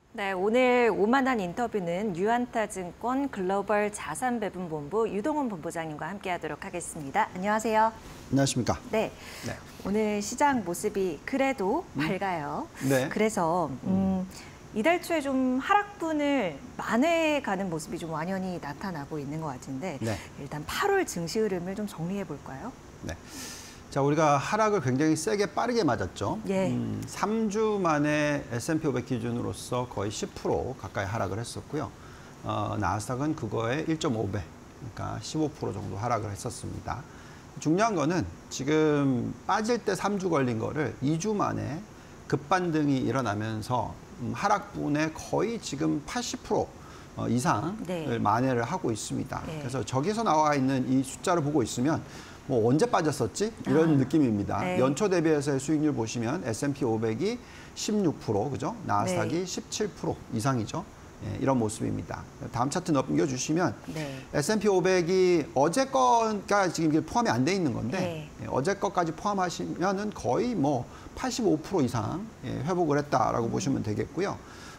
네, 오늘 오만한 인터뷰는 유한타증권 글로벌 자산배분본부 유동훈 본부장님과 함께하도록 하겠습니다. 안녕하세요. 안녕하십니까. 네, 오늘 시장 모습이 그래도 밝아요. 네. 그래서 이달 초에 좀 하락분을 만회해가는 모습이 좀 완연히 나타나고 있는 것 같은데 네. 일단 8월 증시 흐름을 좀 정리해 볼까요? 네. 자, 우리가 하락을 굉장히 세게 빠르게 맞았죠. 예. 3주 만에 S&P 500 기준으로서 거의 10% 가까이 하락을 했었고요. 나스닥은 그거의 1.5배, 그러니까 15% 정도 하락을 했었습니다. 중요한 거는 지금 빠질 때 3주 걸린 거를 2주 만에 급반등이 일어나면서 하락분의 거의 지금 80% 이상을 네. 만회를 하고 있습니다. 네. 그래서 저기서 나와 있는 이 숫자를 보고 있으면 뭐 언제 빠졌었지? 이런 느낌입니다. 네. 연초 대비해서의 수익률 보시면 S&P 500이 16%, 그죠? 나스닥이 네. 17% 이상이죠. 예, 이런 모습입니다. 다음 차트 넘겨주시면 네. S&P 500이 어제 거가 지금 이게 포함이 안 돼 있는 건데 네. 예, 어제 거까지 포함하시면은 거의 뭐 85% 이상 회복을 했다라고 보시면 되겠고요.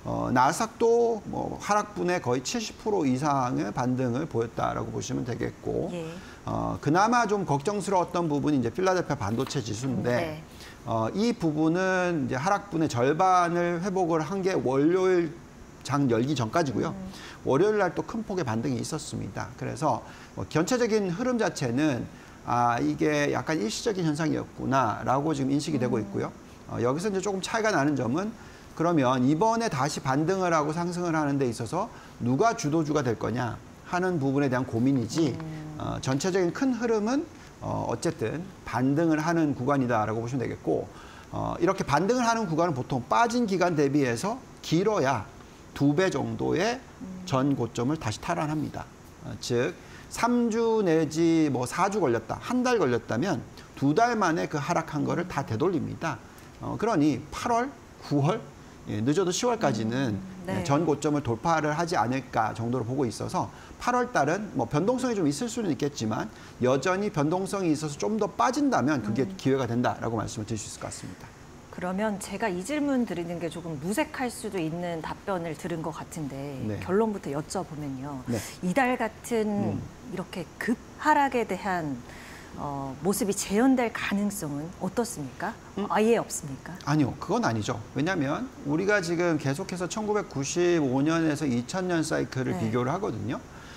나스닥도 뭐 하락분의 거의 70% 이상의 반등을 보였다라고 보시면 되겠고, 예. 그나마 좀 걱정스러웠던 부분이 이제 필라델피아 반도체 지수인데, 네. 이 부분은 이제 하락분의 절반을 회복을 한 게 월요일 장 열기 전까지고요. 월요일 날 또 큰 폭의 반등이 있었습니다. 그래서 전체적인 흐름 자체는 이게 약간 일시적인 현상이었구나라고 지금 인식이 되고 있고요. 여기서 이제 조금 차이가 나는 점은 그러면 이번에 다시 반등을 하고 상승을 하는 데 있어서 누가 주도주가 될 거냐 하는 부분에 대한 고민이지 전체적인 큰 흐름은 어쨌든 반등을 하는 구간이다라고 보시면 되겠고 이렇게 반등을 하는 구간은 보통 빠진 기간 대비해서 길어야 2배 정도의 전 고점을 다시 탈환합니다. 즉 3주 내지 뭐 4주 걸렸다, 한 달 걸렸다면 2달 만에 그 하락한 거를 다 되돌립니다. 그러니 8월, 9월, 늦어도 10월까지는 네. 전 고점을 돌파를 하지 않을까 정도로 보고 있어서 8월 달은 뭐 변동성이 좀 있을 수는 있겠지만 여전히 변동성이 있어서 좀 더 빠진다면 그게 기회가 된다라고 말씀을 드릴 수 있을 것 같습니다. 그러면 제가 이 질문 드리는 게 조금 무색할 수도 있는 답변을 들은 것 같은데 네. 결론부터 여쭤보면요. 네. 이달 같은 이렇게 급 하락에 대한 모습이 재현될 가능성은 어떻습니까? 아예 없습니까? 아니요, 그건 아니죠. 왜냐하면 우리가 지금 계속해서 1995년에서 2000년 사이클을 네. 비교를 하거든요.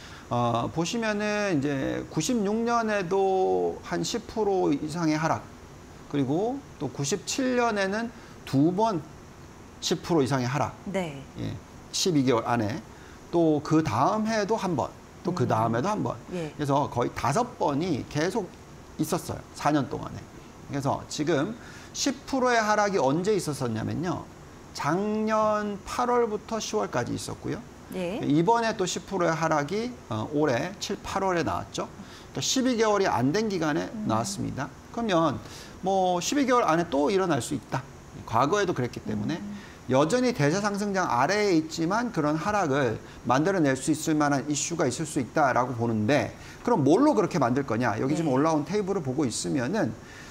보시면은 이제 96년에도 한 10% 이상의 하락, 그리고 또 97년에는 2번 10% 이상의 하락, 네. 12개월 안에 또 그 다음 해에도 한 번, 또 그 다음에도 한 번. 예. 그래서 거의 5번이 계속 있었어요. 4년 동안에. 그래서 지금 10%의 하락이 언제 있었었냐면요. 작년 8월부터 10월까지 있었고요. 예. 이번에 또 10%의 하락이 올해 7, 8월에 나왔죠. 그러니까 12개월이 안 된 기간에 나왔습니다. 그러면 뭐 12개월 안에 또 일어날 수 있다. 과거에도 그랬기 때문에 여전히 대세 상승장 아래에 있지만 그런 하락을 만들어낼 수 있을 만한 이슈가 있을 수 있다라고 보는데 그럼 뭘로 그렇게 만들 거냐? 여기 지금 올라온 테이블을 보고 있으면은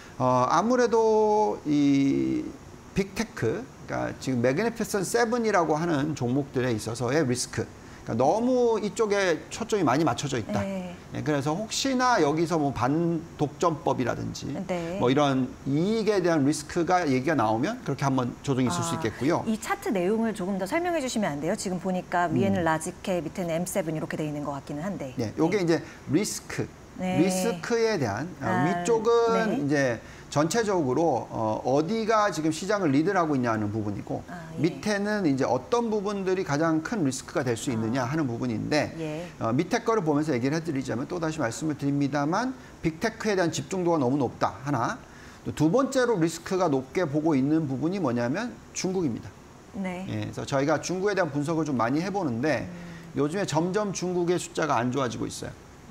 아무래도 이 빅테크, 그러니까 지금 매그니피센트 세븐이라고 하는 종목들에 있어서의 리스크. 그러니까 너무 이쪽에 초점이 많이 맞춰져 있다. 네. 그래서 혹시나 여기서 뭐 반독점법이라든지 네. 뭐 이런 이익에 대한 리스크가 얘기가 나오면 그렇게 한번 조정이 있을 수 있겠고요. 이 차트 내용을 조금 더 설명해 주시면 안 돼요? 지금 보니까 위에는 라지캡, 밑에는 M7 이렇게 돼 있는 것 같기는 한데. 네, 요게 이제 리스크. 네. 리스크에 대한 위쪽은 네. 이제 전체적으로 어디가 지금 시장을 리드를 하고 있냐는 부분이고 예. 밑에는 이제 어떤 부분들이 가장 큰 리스크가 될 수 있느냐 하는 부분인데 밑에 거를 보면서 얘기를 해드리자면 또 다시 말씀을 드립니다만 빅테크에 대한 집중도가 너무 높다 하나 또 두 번째로 리스크가 높게 보고 있는 부분이 뭐냐면 중국입니다. 네. 그래서 저희가 중국에 대한 분석을 좀 많이 해보는데 요즘에 점점 중국의 숫자가 안 좋아지고 있어요.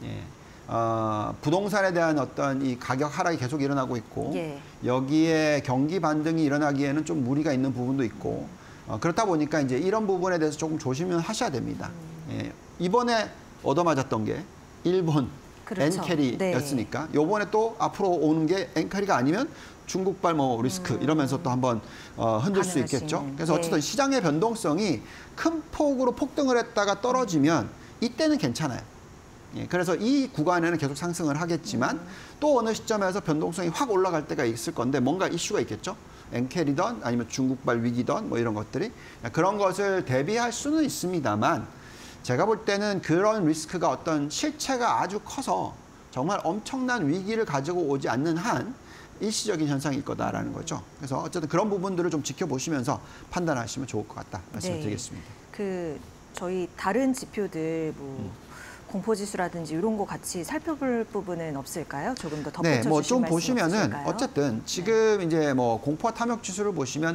부동산에 대한 어떤 이 가격 하락이 계속 일어나고 있고 여기에 경기 반등이 일어나기에는 좀 무리가 있는 부분도 있고 그렇다 보니까 이제 이런 부분에 대해서 조금 조심을 하셔야 됩니다. 이번에 얻어맞았던 게 일본 그렇죠. 엔캐리였으니까 요번에 또 앞으로 오는 게 엔캐리가 아니면 중국발 뭐 리스크 이러면서 또 한번 흔들 수 있겠죠. 그래서 어쨌든 시장의 변동성이 큰 폭으로 폭등을 했다가 떨어지면 이때는 괜찮아요. 예, 그래서 이 구간에는 계속 상승을 하겠지만 또 어느 시점에서 변동성이 확 올라갈 때가 있을 건데 뭔가 이슈가 있겠죠. 엔켈이던 아니면 중국발 위기던 뭐 이런 것들이 그런 것을 대비할 수는 있습니다만 제가 볼 때는 그런 리스크가 어떤 실체가 아주 커서 정말 엄청난 위기를 가지고 오지 않는 한 일시적인 현상일 거다라는 거죠. 그래서 어쨌든 그런 부분들을 좀 지켜보시면서 판단하시면 좋을 것 같다 말씀드리겠습니다. 그 저희 다른 지표들 뭐 공포지수라든지 이런 거 같이 살펴볼 부분은 없을까요? 조금 더 덧붙여 뭐 주실 좀 말씀 보시면은 없으실까요? 어쨌든 지금 이제 뭐 공포와 탐욕 지수를 보시면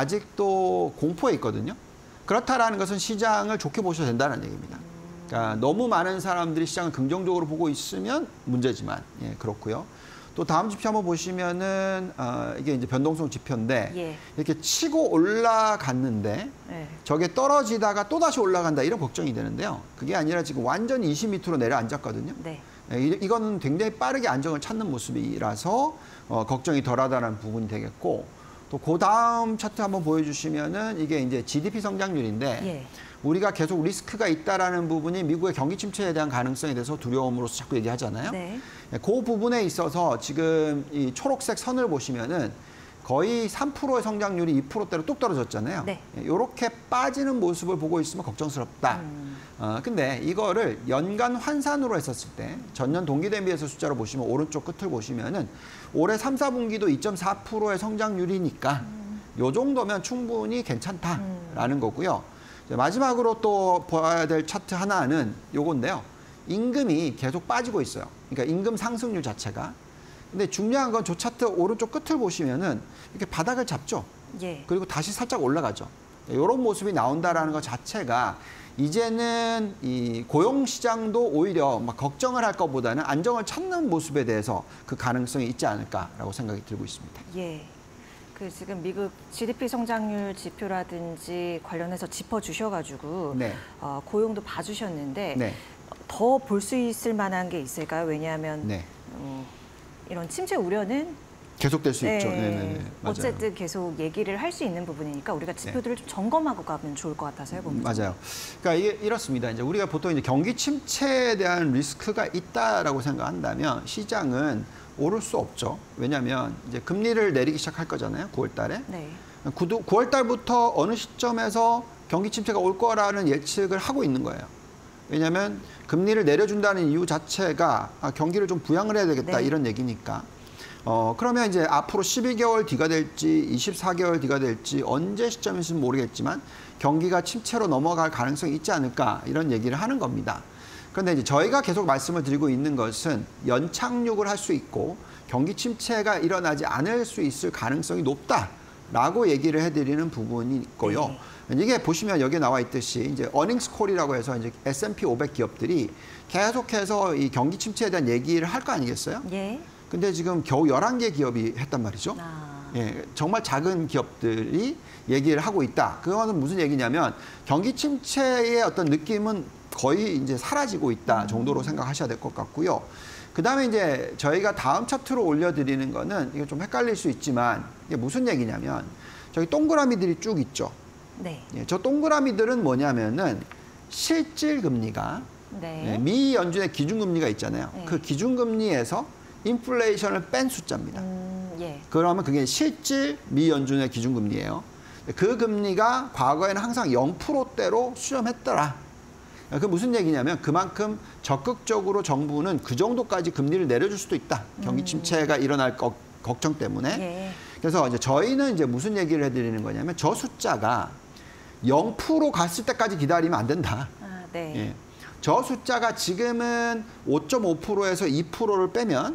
아직도 공포에 있거든요. 그렇다라는 것은 시장을 좋게 보셔야 된다는 얘기입니다. 그러니까 너무 많은 사람들이 시장을 긍정적으로 보고 있으면 문제지만 그렇고요. 또 다음 지표 한번 보시면은 이게 이제 변동성 지표인데 이렇게 치고 올라갔는데 저게 떨어지다가 또 다시 올라간다 이런 걱정이 되는데요. 그게 아니라 지금 완전히 20m로 내려앉았거든요. 이거는 굉장히 빠르게 안정을 찾는 모습이라서 걱정이 덜하다는 부분이 되겠고 또 그 다음 차트 한번 보여주시면은 이게 이제 GDP 성장률인데 우리가 계속 리스크가 있다라는 부분이 미국의 경기 침체에 대한 가능성에 대해서 두려움으로서 자꾸 얘기하잖아요. 그 부분에 있어서 지금 이 초록색 선을 보시면은 거의 3%의 성장률이 2%대로 뚝 떨어졌잖아요. 이렇게 빠지는 모습을 보고 있으면 걱정스럽다. 근데 이거를 연간 환산으로 했었을 때 전년 동기 대비해서 숫자로 보시면 오른쪽 끝을 보시면은 올해 3, 4분기도 2.4%의 성장률이니까 요 정도면 충분히 괜찮다라는 거고요. 마지막으로 또 봐야 될 차트 하나는 요건데요. 임금이 계속 빠지고 있어요. 그러니까 임금 상승률 자체가. 근데 중요한 건 저 차트 오른쪽 끝을 보시면은 이렇게 바닥을 잡죠. 그리고 다시 살짝 올라가죠. 이런 모습이 나온다라는 것 자체가 이제는 이 고용 시장도 오히려 막 걱정을 할 것보다는 안정을 찾는 모습에 대해서 그 가능성이 있지 않을까라고 생각이 들고 있습니다. 그 지금 미국 GDP 성장률 지표라든지 관련해서 짚어주셔가지고 고용도 봐주셨는데 더 볼 수 있을 만한 게 있을까요? 왜냐하면 이런 침체 우려는 계속될 수 있죠. 맞아요. 어쨌든 계속 얘기를 할 수 있는 부분이니까 우리가 지표들을 좀 점검하고 가면 좋을 것 같아서요. 맞아요. 그러니까 이게 이렇습니다. 이제 우리가 보통 이제 경기 침체에 대한 리스크가 있다라고 생각한다면 시장은 오를 수 없죠. 왜냐하면 이제 금리를 내리기 시작할 거잖아요. 9월 달에. 9월 달부터 어느 시점에서 경기 침체가 올 거라는 예측을 하고 있는 거예요. 왜냐하면 금리를 내려준다는 이유 자체가 경기를 좀 부양을 해야 되겠다 이런 얘기니까. 그러면 이제 앞으로 12개월 뒤가 될지 24개월 뒤가 될지 언제 시점인지는 모르겠지만 경기가 침체로 넘어갈 가능성이 있지 않을까 이런 얘기를 하는 겁니다. 그런데 이제 저희가 계속 말씀을 드리고 있는 것은 연착륙을 할 수 있고 경기 침체가 일어나지 않을 수 있을 가능성이 높다라고 얘기를 해드리는 부분이 있고요. 이게 보시면 여기에 나와 있듯이 이제 어닝스 콜이라고 해서 이제 S&P 500 기업들이 계속해서 이 경기 침체에 대한 얘기를 할 거 아니겠어요? 근데 지금 겨우 11개 기업이 했단 말이죠. 정말 작은 기업들이 얘기를 하고 있다. 그거는 무슨 얘기냐면 경기 침체의 어떤 느낌은 거의 이제 사라지고 있다 정도로 생각하셔야 될 것 같고요. 그다음에 이제 저희가 다음 차트로 올려드리는 거는 이게 좀 헷갈릴 수 있지만 이게 무슨 얘기냐면 저기 동그라미들이 쭉 있죠. 저 동그라미들은 뭐냐면은 실질 금리가 미 연준의 기준금리가 있잖아요. 그 기준금리에서 인플레이션을 뺀 숫자입니다. 그러면 그게 실질 미 연준의 기준금리예요. 그 금리가 과거에는 항상 0%대로 수렴했더라. 그 무슨 얘기냐면 그만큼 적극적으로 정부는 그 정도까지 금리를 내려줄 수도 있다. 경기 침체가 일어날 걱정 때문에. 그래서 이제 저희는 이제 무슨 얘기를 해드리는 거냐면 저 숫자가 0% 갔을 때까지 기다리면 안 된다. 저 숫자가 지금은 5.5%에서 2%를 빼면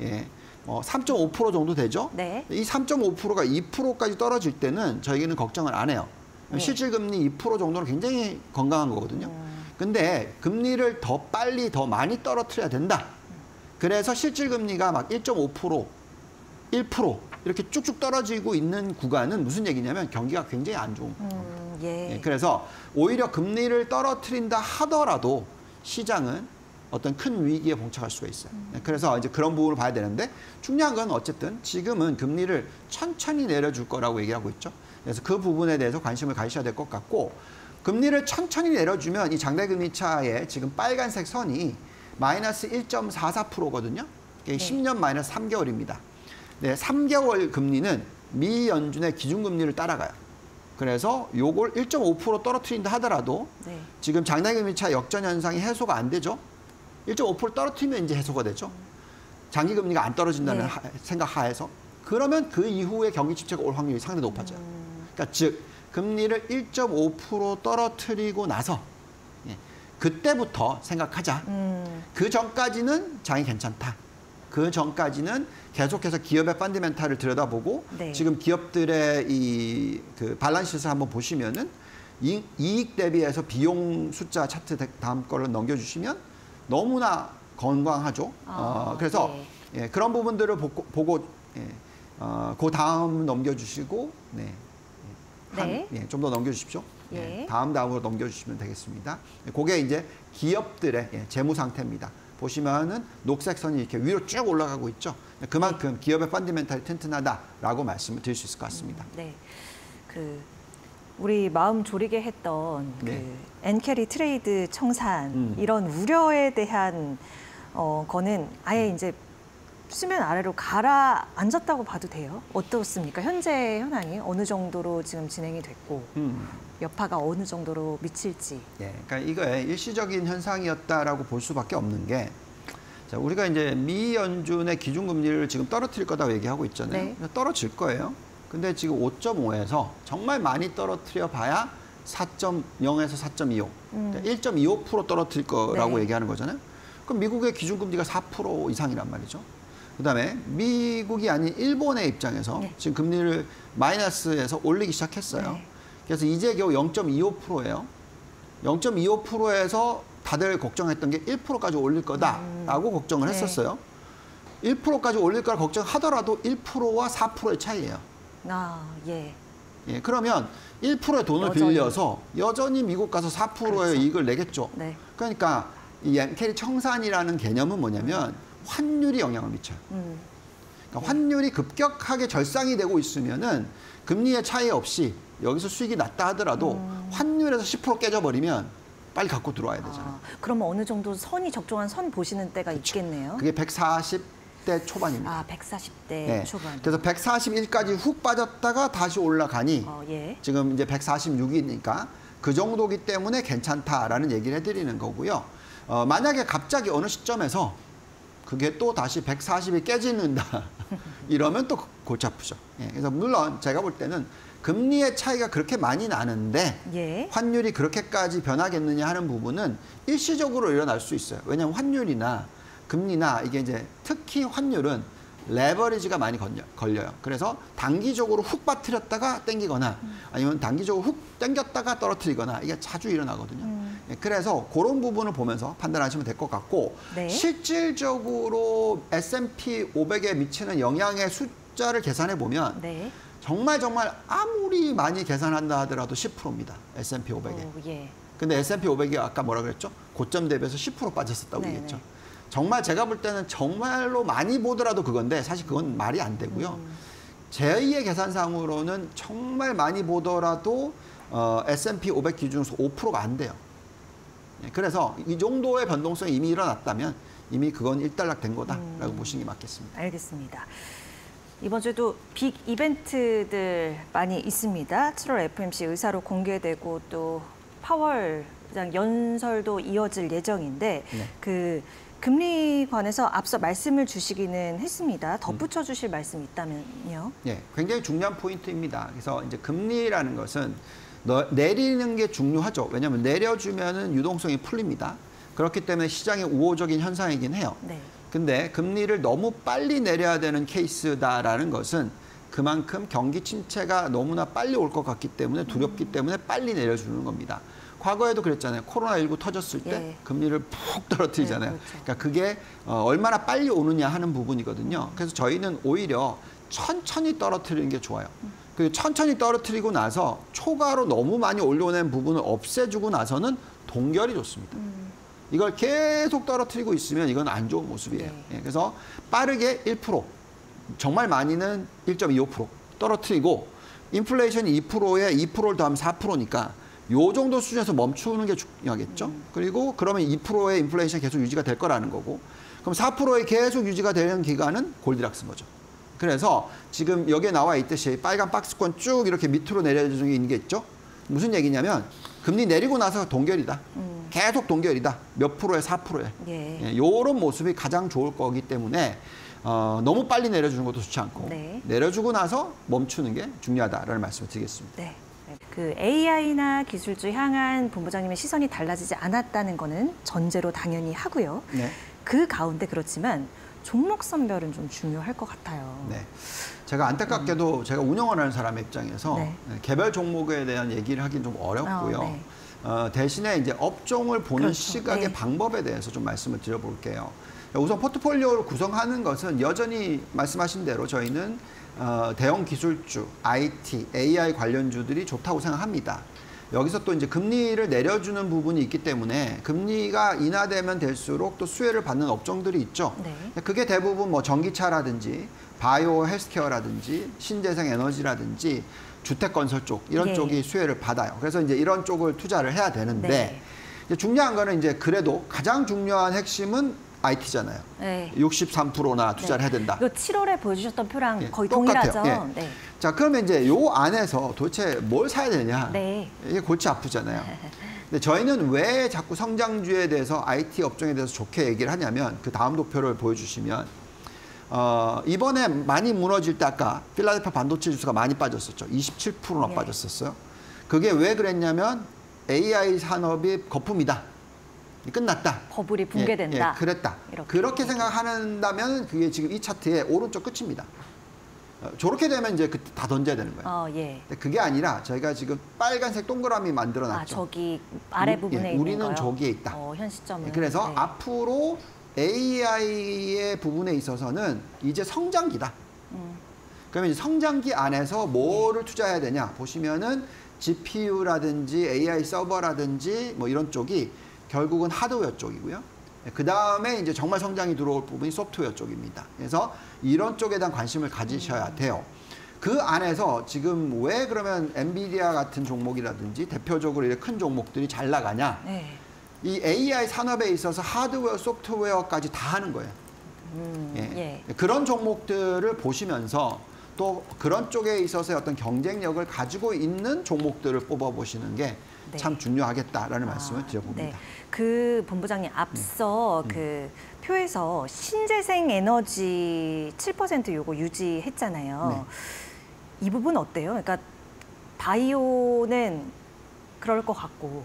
3.5% 정도 되죠. 이 3.5%가 2%까지 떨어질 때는 저희는 걱정을 안 해요. 실질 금리 2% 정도는 굉장히 건강한 거거든요. 근데 금리를 더 빨리 더 많이 떨어뜨려야 된다. 그래서 실질 금리가 막 1.5%, 1% 이렇게 쭉쭉 떨어지고 있는 구간은 무슨 얘기냐면 경기가 굉장히 안 좋은 거예요. 그래서 오히려 금리를 떨어뜨린다 하더라도 시장은 어떤 큰 위기에 봉착할 수가 있어요. 그래서 이제 그런 부분을 봐야 되는데 중요한 건 어쨌든 지금은 금리를 천천히 내려줄 거라고 얘기하고 있죠. 그래서 그 부분에 대해서 관심을 가지셔야 될 것 같고 금리를 천천히 내려주면 이 장대금리 차의 지금 빨간색 선이 마이너스 1.44%거든요. 이게 10년 마이너스 3개월입니다. 네, 3개월 금리는 미 연준의 기준금리를 따라가요. 그래서 요걸 1.5% 떨어뜨린다 하더라도 네. 지금 장대금리 차 역전 현상이 해소가 안 되죠. 1.5% 떨어뜨리면 이제 해소가 되죠. 장기금리가 안 떨어진다는 네. 생각 하에서 그러면 그 이후에 경기 침체가 올 확률이 상당히 높아져요. 그러니까 즉 금리를 1.5% 떨어뜨리고 나서 그때부터 생각하자. 그 전까지는 장이 괜찮다. 그 전까지는 계속해서 기업의 펀더멘탈을 들여다보고 네. 지금 기업들의 이 그 발란시를 한번 보시면은 이익 대비해서 비용 숫자 차트 다음 거를 넘겨주시면 너무나 건강하죠. 그래서 네. 예, 그런 부분들을 보고 그 다음 넘겨주시고 네. 네. 예, 좀 더 넘겨주십시오. 예. 예, 다음으로 넘겨주시면 되겠습니다. 그게 이제 기업들의 재무 상태입니다. 보시면은 녹색 선이 이렇게 위로 쭉 올라가고 있죠. 그만큼 기업의 펀더멘탈이 튼튼하다라고 말씀을 드릴 수 있을 것 같습니다. 네. 우리 마음 졸이게 했던 네. 엔캐리 트레이드 청산 이런 우려에 대한 거는 아예 이제 수면 아래로 가라앉았다고 봐도 돼요? 어떻습니까? 현재 현황이 어느 정도로 지금 진행이 됐고 여파가 어느 정도로 미칠지. 예, 그러니까 이거에 일시적인 현상이었다라고 볼 수밖에 없는 게 자, 우리가 이제 미 연준의 기준금리를 지금 떨어뜨릴 거다고 얘기하고 있잖아요. 네. 떨어질 거예요. 근데 지금 5.5에서 정말 많이 떨어뜨려 봐야 4.0에서 4.25, 그러니까 1.25% 떨어뜨릴 거라고 네. 얘기하는 거잖아요. 그럼 미국의 기준금리가 4% 이상이란 말이죠. 그다음에 미국이 아닌 일본의 입장에서 네. 지금 금리를 마이너스에서 올리기 시작했어요. 네. 그래서 이제 겨우 0.25%예요. 0.25%에서 다들 걱정했던 게 1%까지 올릴 거다라고 걱정을 네. 했었어요. 1%까지 올릴 거라 걱정하더라도 1%와 4%의 차이예요. 예. 예, 그러면 1%의 돈을 여전히. 빌려서 여전히 미국 가서 4%의 그렇죠. 이익을 내겠죠. 네. 그러니까 이 엔캐리 청산이라는 개념은 뭐냐면 환율이 영향을 미쳐요. 그러니까 환율이 급격하게 절상이 되고 있으면은 금리의 차이 없이 여기서 수익이 낮다 하더라도 환율에서 10% 깨져버리면 빨리 갖고 들어와야 되잖아요. 그러면 어느 정도 선이 적정한 선 보시는 때가 그렇죠. 있겠네요. 그게 140대 초반입니다. 140대 네. 초반. 그래서 141까지 훅 빠졌다가 다시 올라가니 예. 지금 이제 146이니까 그 정도기 때문에 괜찮다라는 얘기를 해드리는 거고요. 만약에 갑자기 어느 시점에서 그게 또 다시 140이 깨지는다 이러면 또 골치 아프죠. 예, 그래서 물론 제가 볼 때는 금리의 차이가 그렇게 많이 나는데 예. 환율이 그렇게까지 변하겠느냐 하는 부분은 일시적으로 일어날 수 있어요. 왜냐하면 환율이나 금리나 이게 이제 특히 환율은 레버리지가 많이 걸려요. 그래서 단기적으로 훅 빠뜨렸다가 땡기거나 아니면 단기적으로 훅 땡겼다가 떨어뜨리거나 이게 자주 일어나거든요. 예, 그래서 그런 부분을 보면서 판단하시면 될 것 같고 네. 실질적으로 S&P 500에 미치는 영향의 숫자를 계산해 보면 네. 정말 아무리 많이 계산한다 하더라도 10%입니다. S&P 500에. 예. 근데 S&P 500이 아까 뭐라 그랬죠? 고점 대비해서 10% 빠졌었다고 네네. 얘기했죠. 정말 제가 볼 때는 정말로 많이 보더라도 그건데 사실 그건 말이 안 되고요. 제2의 계산상으로는 정말 많이 보더라도 S&P 500 기준으로서 5%가 안 돼요. 그래서 이 정도의 변동성이 이미 일어났다면 이미 그건 일단락된 거다라고 보시는 게 맞겠습니다. 알겠습니다. 이번 주에도 빅 이벤트들 많이 있습니다. 7월 FOMC 의사로 공개되고 또 파월 연설도 이어질 예정인데 그 금리 관해서 앞서 말씀을 주시기는 했습니다. 덧붙여 주실 말씀이 있다면요? 네, 굉장히 중요한 포인트입니다. 그래서 이제 금리라는 것은 내리는 게 중요하죠. 왜냐하면 내려주면은 유동성이 풀립니다. 그렇기 때문에 시장의 우호적인 현상이긴 해요. 네. 근데 금리를 너무 빨리 내려야 되는 케이스다라는 것은 그만큼 경기 침체가 너무나 빨리 올 것 같기 때문에 두렵기 때문에 빨리 내려주는 겁니다. 과거에도 그랬잖아요. 코로나19 터졌을 때 예. 금리를 푹 떨어뜨리잖아요. 네, 그렇죠. 그러니까 그게 얼마나 빨리 오느냐 하는 부분이거든요. 그래서 저희는 오히려 천천히 떨어뜨리는 게 좋아요. 그 천천히 떨어뜨리고 나서 초과로 너무 많이 올려낸 부분을 없애주고 나서는 동결이 좋습니다. 이걸 계속 떨어뜨리고 있으면 이건 안 좋은 모습이에요. 네. 예, 그래서 빠르게 1%, 정말 많이는 1.25% 떨어뜨리고 인플레이션이 2%에 2%를 더하면 4%니까 요 정도 수준에서 멈추는 게 중요하겠죠. 그리고 그러면 2%의 인플레이션이 계속 유지가 될 거라는 거고, 그럼 4%에 계속 유지가 되는 기간은 골디락스인 거죠. 그래서 지금 여기에 나와 있듯이 빨간 박스권 쭉 이렇게 밑으로 내려주는 게 있는 게 있죠. 무슨 얘기냐면 금리 내리고 나서 동결이다. 계속 동결이다. 몇 프로에 4%에. 예. 이런 모습이 가장 좋을 거기 때문에 너무 빨리 내려주는 것도 좋지 않고 네. 내려주고 나서 멈추는 게 중요하다라는 말씀을 드리겠습니다. 네. 그 AI나 기술주 향한 본부장님의 시선이 달라지지 않았다는 거는 전제로 당연히 하고요. 네. 그 가운데 그렇지만 종목 선별은 좀 중요할 것 같아요. 네. 제가 안타깝게도 제가 운영을 하는 사람의 입장에서 네. 개별 종목에 대한 얘기를 하긴 좀 어렵고요. 네. 대신에 이제 업종을 보는 그렇죠. 시각의 네. 방법에 대해서 좀 말씀을 드려볼게요. 우선 포트폴리오를 구성하는 것은 여전히 말씀하신 대로 저희는 대형 기술주, IT, AI 관련주들이 좋다고 생각합니다. 여기서 또 이제 금리를 내려주는 부분이 있기 때문에 금리가 인하되면 될수록 또 수혜를 받는 업종들이 있죠. 네. 그게 대부분 뭐 전기차라든지 바이오 헬스케어라든지 신재생 에너지라든지 주택 건설 쪽 이런 예. 쪽이 수혜를 받아요. 그래서 이제 이런 쪽을 투자를 해야 되는데 네. 이제 중요한 거는 이제 그래도 가장 중요한 핵심은 IT잖아요. 네. 63%나 투자를 해야 된다. 이거 7월에 보여주셨던 표랑 예, 거의 똑같아요. 동일하죠. 예. 네. 자, 그러면 이제 요 안에서 도대체 뭘 사야 되냐? 네. 이게 골치 아프잖아요. 근데 저희는 왜 자꾸 성장주에 대해서 IT 업종에 대해서 좋게 얘기를 하냐면 그 다음 도표를 보여주시면 이번에 많이 무너질 때 아까 필라델피아 반도체 지수가 많이 빠졌었죠. 27%나 예. 빠졌었어요. 그게 왜 그랬냐면 AI 산업이 거품이다. 끝났다. 버블이 붕괴된다. 그랬다. 그렇게 생각한다면 그게 지금 이 차트의 오른쪽 끝입니다. 저렇게 되면 이제 다 던져야 되는 거예요. 예. 근데 그게 아니라 저희가 지금 빨간색 동그라미 만들어놨죠. 저기 아래 부분에 있는 우리는 거요? 저기에 있다. 현 시점은. 그래서 네. 앞으로 AI의 부분에 있어서는 이제 성장기다. 그러면 이제 성장기 안에서 뭐를 투자해야 되냐 보시면은 GPU라든지 AI 서버라든지 뭐 이런 쪽이 결국은 하드웨어 쪽이고요. 그 다음에 이제 정말 성장이 들어올 부분이 소프트웨어 쪽입니다. 그래서 이런 쪽에 대한 관심을 가지셔야 돼요. 그 안에서 지금 왜 그러면 엔비디아 같은 종목이라든지 대표적으로 이렇게 큰 종목들이 잘 나가냐? 네. 이 AI 산업에 있어서 하드웨어, 소프트웨어까지 다 하는 거예요. 예. 그런 종목들을 보시면서 또 그런 쪽에 있어서의 어떤 경쟁력을 가지고 있는 종목들을 뽑아보시는 게 참 중요하겠다라는 말씀을 드려봅니다. 네. 그 본부장님 앞서 그 표에서 신재생 에너지 7% 요거 유지했잖아요. 네. 이 부분 어때요? 그러니까 바이오는 그럴 것 같고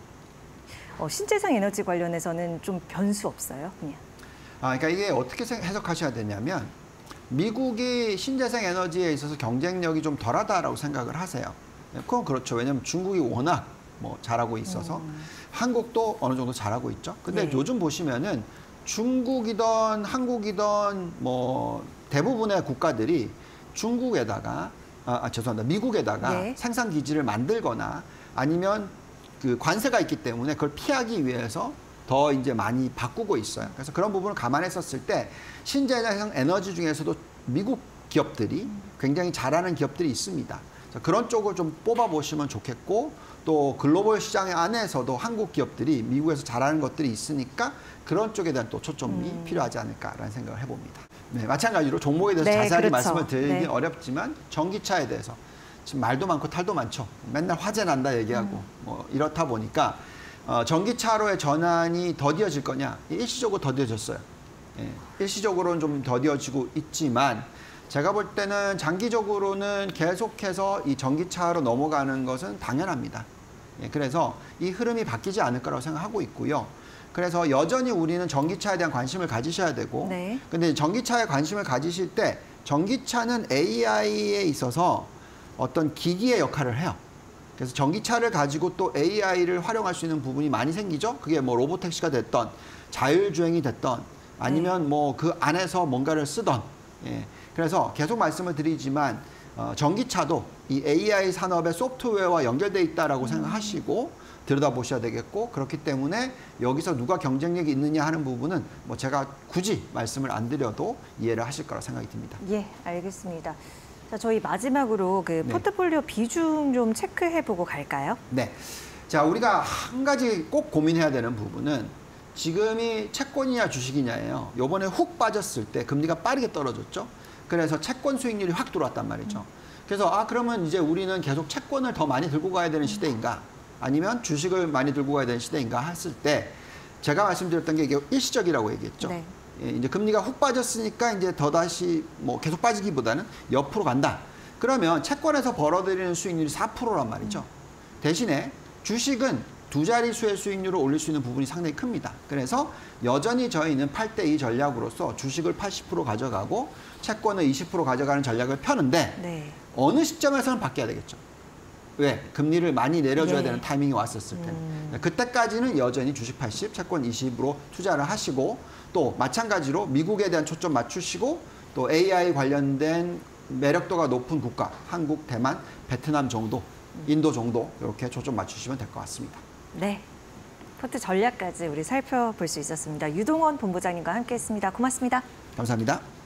신재생 에너지 관련해서는 좀 변수 없어요, 그냥. 그러니까 이게 어떻게 해석하셔야 되냐면 미국이 신재생 에너지에 있어서 경쟁력이 좀 덜하다라고 생각을 하세요. 그건 그렇죠. 왜냐하면 중국이 워낙 뭐 잘하고 있어서 한국도 어느 정도 잘하고 있죠. 근데 네. 요즘 보시면은 중국이든 한국이든 뭐 대부분의 국가들이 중국에다가 죄송합니다. 미국에다가 네. 생산 기지를 만들거나 아니면 그 관세가 있기 때문에 그걸 피하기 위해서 더 이제 많이 바꾸고 있어요. 그래서 그런 부분을 감안했었을 때 신재생 에너지 중에서도 미국 기업들이 굉장히 잘하는 기업들이 있습니다. 그런 쪽을 좀 뽑아보시면 좋겠고 또 글로벌 시장 안에서도 한국 기업들이 미국에서 잘하는 것들이 있으니까 그런 쪽에 대한 또 초점이 필요하지 않을까라는 생각을 해봅니다. 네, 마찬가지로 종목에 대해서 자세하게 그렇죠. 말씀을 드리긴 네. 어렵지만 전기차에 대해서 지금 말도 많고 탈도 많죠. 맨날 화재 난다 얘기하고 뭐 이렇다 보니까 전기차로의 전환이 더뎌질 거냐? 일시적으로 더뎌졌어요. 일시적으로는 좀 더뎌지고 있지만 제가 볼 때는 장기적으로는 계속해서 이 전기차로 넘어가는 것은 당연합니다. 그래서 이 흐름이 바뀌지 않을 거라고 생각하고 있고요. 그래서 여전히 우리는 전기차에 대한 관심을 가지셔야 되고 네. 근데 전기차에 관심을 가지실 때 전기차는 AI에 있어서 어떤 기기의 역할을 해요. 그래서 전기차를 가지고 또 AI를 활용할 수 있는 부분이 많이 생기죠. 그게 뭐 로보택시가 됐던 자율주행이 됐던 아니면 뭐 그 안에서 뭔가를 쓰던 그래서 계속 말씀을 드리지만 전기차도 이 AI 산업의 소프트웨어와 연결돼 있다라고 생각하시고 들여다보셔야 되겠고, 그렇기 때문에 여기서 누가 경쟁력이 있느냐 하는 부분은 뭐 제가 굳이 말씀을 안 드려도 이해를 하실 거라 생각이 듭니다. 예, 알겠습니다. 자, 저희 마지막으로 그 포트폴리오 비중 좀 체크해보고 갈까요? 네. 자, 우리가 한 가지 꼭 고민해야 되는 부분은 지금이 채권이냐 주식이냐예요. 요번에 훅 빠졌을 때 금리가 빠르게 떨어졌죠. 그래서 채권 수익률이 확 들어왔단 말이죠. 그래서 그러면 이제 우리는 계속 채권을 더 많이 들고 가야 되는 시대인가? 아니면 주식을 많이 들고 가야 되는 시대인가 했을 때 제가 말씀드렸던 게 이게 일시적이라고 얘기했죠. 네. 예, 이제 금리가 훅 빠졌으니까 이제 더다시 뭐 계속 빠지기보다는 옆으로 간다. 그러면 채권에서 벌어들이는 수익률이 4%란 말이죠. 대신에 주식은 두 자릿수의 수익률을 올릴 수 있는 부분이 상당히 큽니다. 그래서 여전히 저희는 8대2 전략으로서 주식을 80% 가져가고 채권을 20% 가져가는 전략을 펴는데 어느 시점에서는 바뀌어야 되겠죠. 왜? 금리를 많이 내려줘야 되는 타이밍이 왔었을 텐데. 그때까지는 여전히 주식 80, 채권 20으로 투자를 하시고 또 마찬가지로 미국에 대한 초점 맞추시고 또 AI 관련된 매력도가 높은 국가, 한국, 대만, 베트남 정도, 인도 정도 이렇게 초점 맞추시면 될 것 같습니다. 네. 포트 전략까지 우리 살펴볼 수 있었습니다. 유동원 본부장님과 함께했습니다. 고맙습니다. 감사합니다.